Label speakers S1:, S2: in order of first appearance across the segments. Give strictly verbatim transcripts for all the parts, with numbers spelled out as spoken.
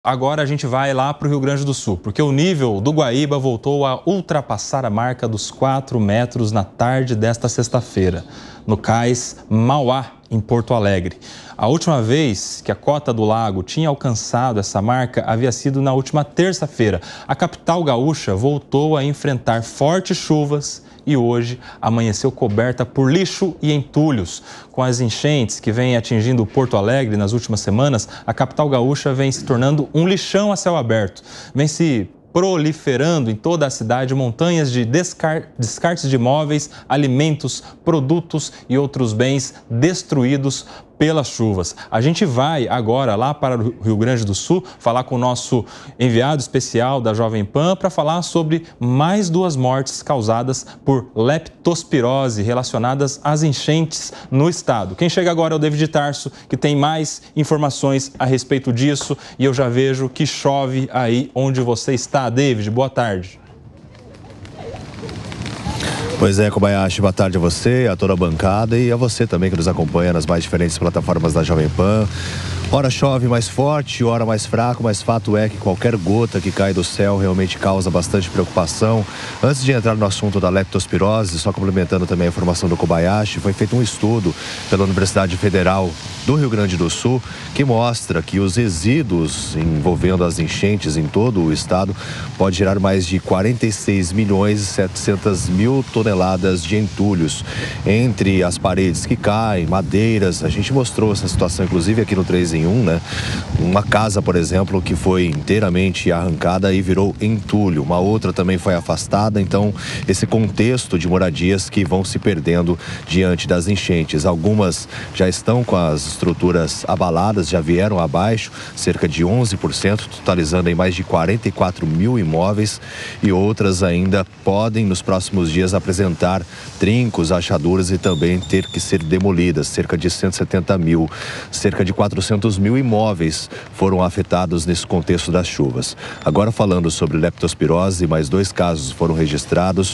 S1: Agora a gente vai lá para o Rio Grande do Sul, porque o nível do Guaíba voltou a ultrapassar a marca dos quatro metros na tarde desta sexta-feira, no cais Mauá, em Porto Alegre. A última vez que a cota do lago tinha alcançado essa marca havia sido na última terça-feira. A capital gaúcha voltou a enfrentar fortes chuvas e hoje amanheceu coberta por lixo e entulhos. Com as enchentes que vêm atingindo Porto Alegre nas últimas semanas, a capital gaúcha vem se tornando um lixão a céu aberto. Vem se proliferando em toda a cidade montanhas de descar descartes de móveis, alimentos, produtos e outros bens destruídos pelas chuvas. A gente vai agora lá para o Rio Grande do Sul falar com o nosso enviado especial da Jovem Pan para falar sobre mais duas mortes causadas por leptospirose relacionadas às enchentes no estado. Quem chega agora é o David Tarso, que tem mais informações a respeito disso, e eu já vejo que chove aí onde você está. David, boa tarde.
S2: Pois é, Kobayashi, boa tarde a você, a toda a bancada e a você também que nos acompanha nas mais diferentes plataformas da Jovem Pan. Hora chove mais forte, hora mais fraco, mas fato é que qualquer gota que cai do céu realmente causa bastante preocupação. Antes de entrar no assunto da leptospirose, só complementando também a informação do Kobayashi, foi feito um estudo pela Universidade Federal do Rio Grande do Sul que mostra que os resíduos envolvendo as enchentes em todo o estado pode gerar mais de quarenta e seis milhões e setecentas mil toneladas de entulhos entre as paredes que caem, madeiras. A gente mostrou essa situação inclusive aqui no três em um, né? Uma casa, por exemplo, que foi inteiramente arrancada e virou entulho. Uma outra também foi afastada. Então, esse contexto de moradias que vão se perdendo diante das enchentes. Algumas já estão com as estruturas abaladas, já vieram abaixo, cerca de onze por cento, totalizando em mais de quarenta e quatro mil imóveis, e outras ainda podem nos próximos dias apresentar trincos, rachaduras e também ter que ser demolidas, cerca de cento e setenta mil, cerca de quatrocentos mil imóveis foram afetados nesse contexto das chuvas. Agora falando sobre leptospirose, mais dois casos foram registrados,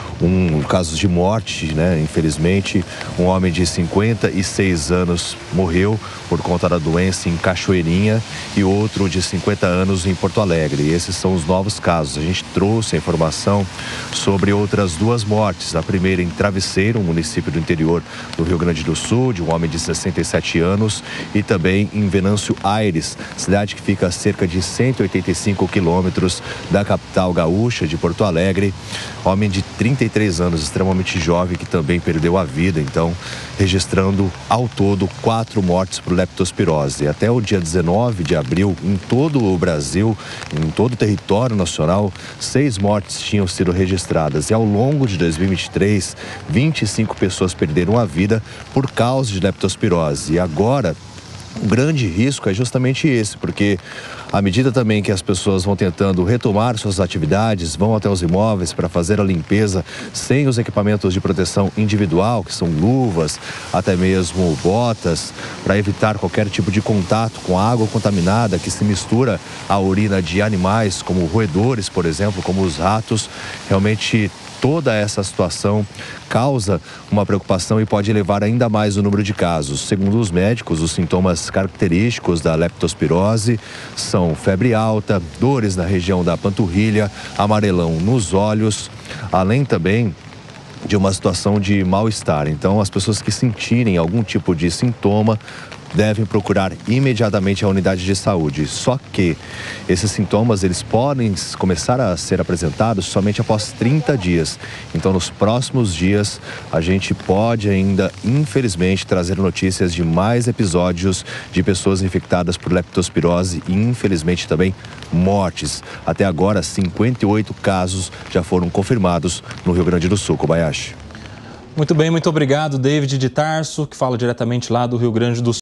S2: um caso de morte, né? Infelizmente, um homem de cinquenta e seis anos morreu por conta da doença em Cachoeirinha e outro de cinquenta anos em Porto Alegre. E esses são os novos casos. A gente trouxe a informação sobre outras duas mortes. A primeira em Travesseiro, um município do interior do Rio Grande do Sul, de um homem de sessenta e sete anos, e também em Venâncio Aires, cidade que fica a cerca de cento e oitenta e cinco quilômetros da capital gaúcha de Porto Alegre. Homem de trinta e três anos, extremamente jovem, que também perdeu a vida, então, registrando ao todo quatro mortes por leptospirose. Até o dia dezenove de abril, em todo o Brasil, em todo o território nacional, seis mortes tinham sido registradas. E ao longo de dois mil e vinte e três, vinte e cinco pessoas perderam a vida por causa de leptospirose. E agora, o grande risco é justamente esse, porque à medida também que as pessoas vão tentando retomar suas atividades, vão até os imóveis para fazer a limpeza sem os equipamentos de proteção individual, que são luvas, até mesmo botas, para evitar qualquer tipo de contato com água contaminada que se mistura à urina de animais, como roedores, por exemplo, como os ratos. Realmente toda essa situação causa uma preocupação e pode elevar ainda mais o número de casos. Segundo os médicos, os sintomas característicos da leptospirose são febre alta, dores na região da panturrilha, amarelão nos olhos, além também de uma situação de mal-estar. Então, as pessoas que sentirem algum tipo de sintoma devem procurar imediatamente a unidade de saúde. Só que esses sintomas, eles podem começar a ser apresentados somente após trinta dias. Então, nos próximos dias, a gente pode ainda, infelizmente, trazer notícias de mais episódios de pessoas infectadas por leptospirose e, infelizmente, também mortes. Até agora, cinquenta e oito casos já foram confirmados no Rio Grande do Sul. Kobayashi.
S1: Muito bem, muito obrigado, David de Tarso, que fala diretamente lá do Rio Grande do Sul.